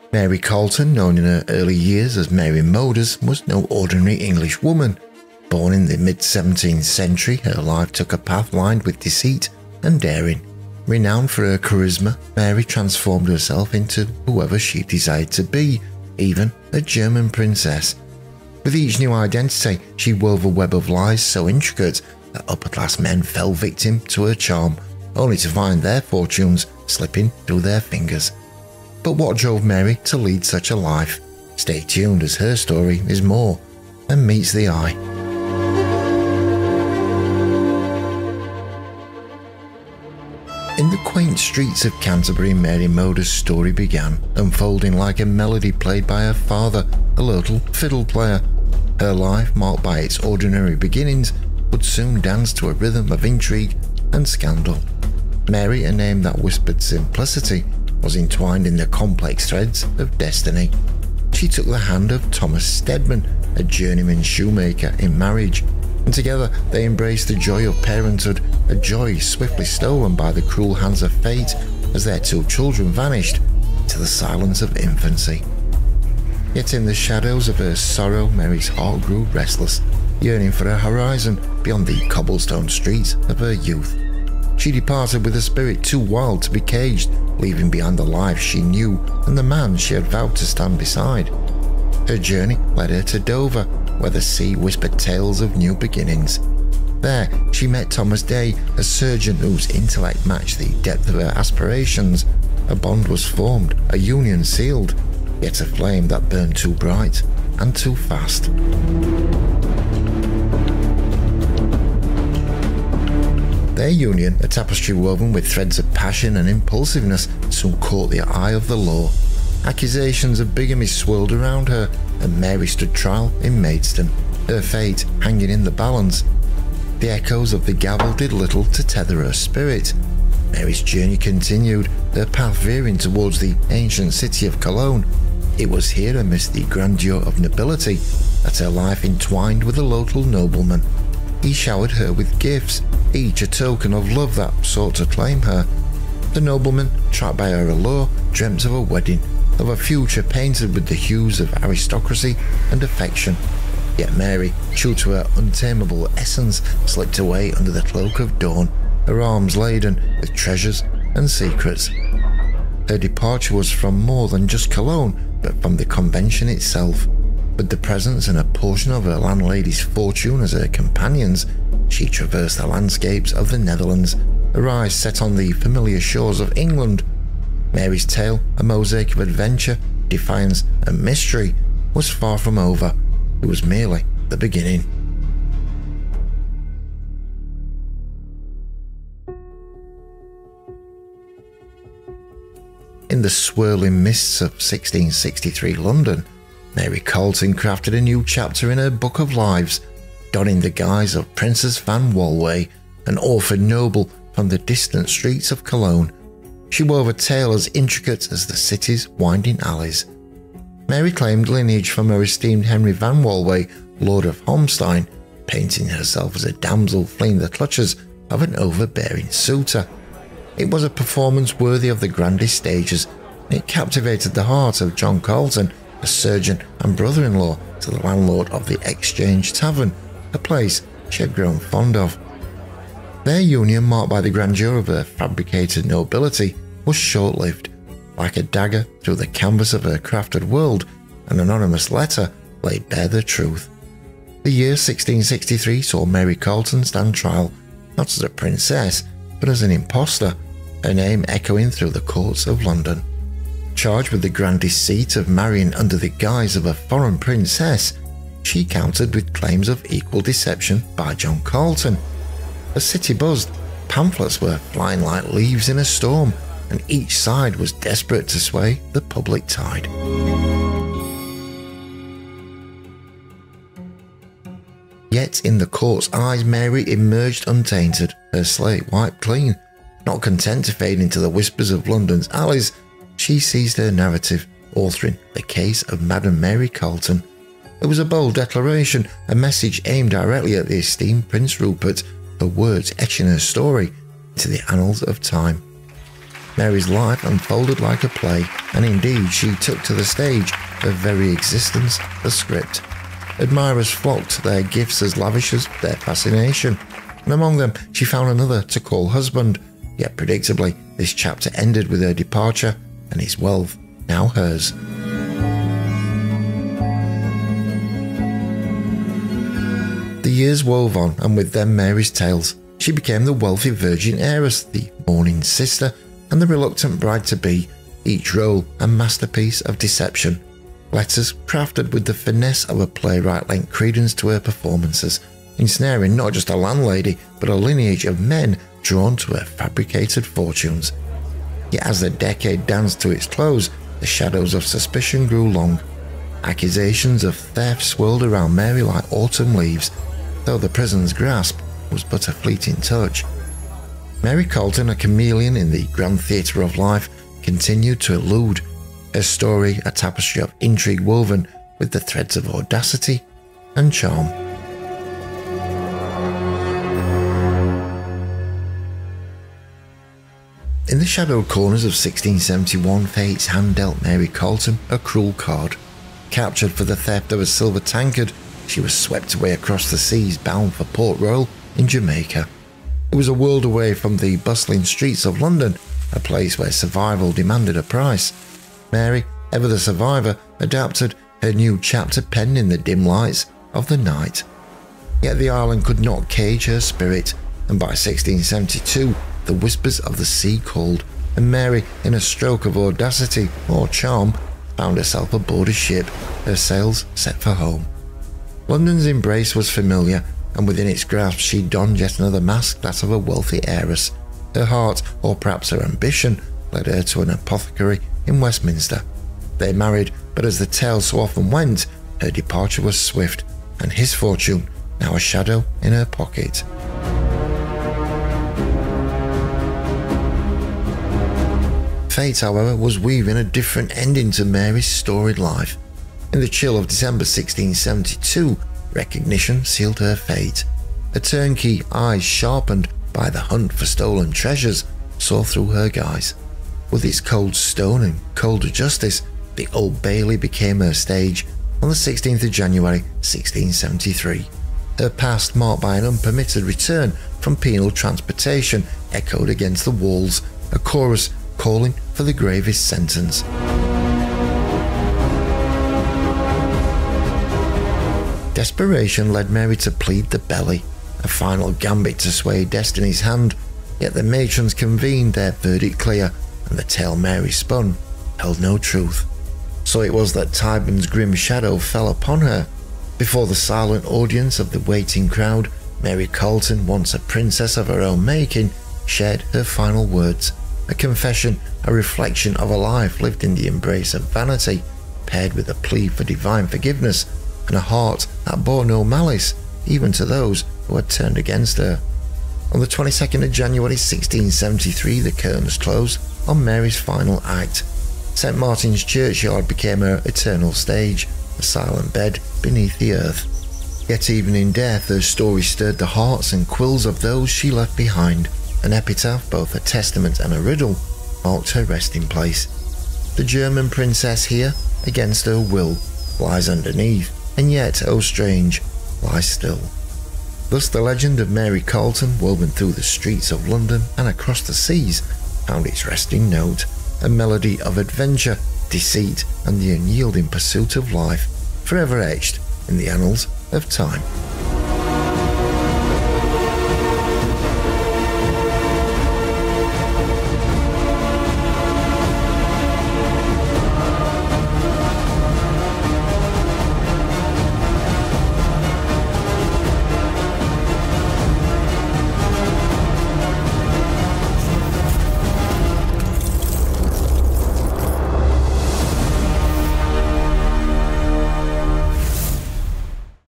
Mary Carleton, known in her early years as Mary Modus, was no ordinary English woman. Born in the mid-17th century, her life took a path lined with deceit and daring. Renowned for her charisma, Mary transformed herself into whoever she desired to be, even a German princess. With each new identity, she wove a web of lies so intricate that upper-class men fell victim to her charm, only to find their fortunes slipping through their fingers. But what drove Mary to lead such a life? Stay tuned, as her story is more than meets the eye. In the quaint streets of Canterbury, Mary Modus' story began, unfolding like a melody played by her father, a local fiddle player. Her life, marked by its ordinary beginnings, would soon dance to a rhythm of intrigue and scandal. Mary, a name that whispered simplicity, was entwined in the complex threads of destiny. She took the hand of Thomas Stedman, a journeyman shoemaker, in marriage, and together they embraced the joy of parenthood, a joy swiftly stolen by the cruel hands of fate as their two children vanished into the silence of infancy. Yet in the shadows of her sorrow, Mary's heart grew restless, yearning for a horizon beyond the cobblestone streets of her youth. She departed with a spirit too wild to be caged, leaving behind the life she knew and the man she had vowed to stand beside. Her journey led her to Dover, where the sea whispered tales of new beginnings. There, she met Thomas Day, a surgeon whose intellect matched the depth of her aspirations. A bond was formed, a union sealed, yet a flame that burned too bright and too fast. Their union, a tapestry woven with threads of passion and impulsiveness, soon caught the eye of the law. Accusations of bigamy swirled around her, and Mary stood trial in Maidstone, her fate hanging in the balance. The echoes of the gavel did little to tether her spirit. Mary's journey continued, her path veering towards the ancient city of Cologne. It was here, amidst the grandeur of nobility, that her life entwined with a local nobleman. He showered her with gifts, each a token of love that sought to claim her. The nobleman, trapped by her allure, dreamt of a wedding, of a future painted with the hues of aristocracy and affection. Yet Mary, true to her untamable essence, slipped away under the cloak of dawn, her arms laden with treasures and secrets. Her departure was from more than just Cologne, but from the convention itself. With the presence and a portion of her landlady's fortune as her companions, she traversed the landscapes of the Netherlands, her eyes set on the familiar shores of England. Mary's tale, a mosaic of adventure, defiance and mystery, was far from over. It was merely the beginning. In the swirling mists of 1663 London, Mary Carleton crafted a new chapter in her book of lives, donning the guise of Princess Van Walway, an orphan noble from the distant streets of Cologne. She wove a tale as intricate as the city's winding alleys. Mary claimed lineage from her esteemed Henry Van Walway, Lord of Holmstein, painting herself as a damsel fleeing the clutches of an overbearing suitor. It was a performance worthy of the grandest stages, and it captivated the heart of John Carleton, a surgeon and brother-in-law to the landlord of the Exchange Tavern, a place she had grown fond of. Their union, marked by the grandeur of her fabricated nobility, was short-lived. Like a dagger through the canvas of her crafted world, an anonymous letter laid bare the truth. The year 1663 saw Mary Carleton stand trial, not as a princess, but as an impostor, her name echoing through the courts of London. Charged with the grand deceit of marrying under the guise of a foreign princess, she countered with claims of equal deception by John Carleton. The city buzzed, pamphlets were flying like leaves in a storm, and each side was desperate to sway the public tide. Yet in the court's eyes, Mary emerged untainted, her slate wiped clean. Not content to fade into the whispers of London's alleys, she seized her narrative, authoring the case of Madame Mary Carleton. It was a bold declaration, a message aimed directly at the esteemed Prince Rupert, her words etching her story into the annals of time. Mary's life unfolded like a play, and indeed she took to the stage, her very existence, the script. Admirers flocked to their gifts as lavish as their fascination, and among them she found another to call husband, yet predictably this chapter ended with her departure and his wealth now hers. The years wove on, and with them Mary's tales. She became the wealthy virgin heiress, the mourning sister, and the reluctant bride-to-be, each role a masterpiece of deception. Letters crafted with the finesse of a playwright lent credence to her performances, ensnaring not just a landlady, but a lineage of men drawn to her fabricated fortunes. Yet as the decade danced to its close, the shadows of suspicion grew long. Accusations of theft swirled around Mary like autumn leaves, though the prison's grasp was but a fleeting touch. Mary Carleton, a chameleon in the grand theatre of life, continued to elude, her story a tapestry of intrigue woven with the threads of audacity and charm. In the shadowed corners of 1671, fate's hand dealt Mary Carleton a cruel card. Captured for the theft of a silver tankard, she was swept away across the seas bound for Port Royal in Jamaica. It was a world away from the bustling streets of London, a place where survival demanded a price. Mary, ever the survivor, adapted her new chapter penned in the dim lights of the night. Yet the island could not cage her spirit, and by 1672 the whispers of the sea called, and Mary, in a stroke of audacity or charm, found herself aboard a ship, her sails set for home. London's embrace was familiar, and within its grasp she donned yet another mask, that of a wealthy heiress. Her heart, or perhaps her ambition, led her to an apothecary in Westminster. They married, but as the tale so often went, her departure was swift, and his fortune now a shadow in her pocket. Fate, however, was weaving a different ending to Mary's storied life. In the chill of December 1672, recognition sealed her fate. A turnkey, eyes sharpened by the hunt for stolen treasures, saw through her guise. With its cold stone and colder justice, the Old Bailey became her stage on the 16th of January 1673. Her past, marked by an unpermitted return from penal transportation, echoed against the walls, a chorus calling for the gravest sentence. Desperation led Mary to plead the belly, a final gambit to sway destiny's hand, yet the matrons convened, their verdict clear, and the tale Mary spun held no truth. So it was that Tyburn's grim shadow fell upon her. Before the silent audience of the waiting crowd, Mary Carleton, once a princess of her own making, shared her final words, a confession, a reflection of a life lived in the embrace of vanity, paired with a plea for divine forgiveness, and a heart that bore no malice, even to those who had turned against her. On the 22nd of January 1673, the curtains closed on Mary's final act. St. Martin's Churchyard became her eternal stage, a silent bed beneath the earth. Yet even in death, her story stirred the hearts and quills of those she left behind. An epitaph, both a testament and a riddle, marked her resting place. The German princess here, against her will, lies underneath, and yet, oh strange, lies still. Thus the legend of Mary Carleton, woven through the streets of London and across the seas, found its resting note, a melody of adventure, deceit, and the unyielding pursuit of life, forever etched in the annals of time.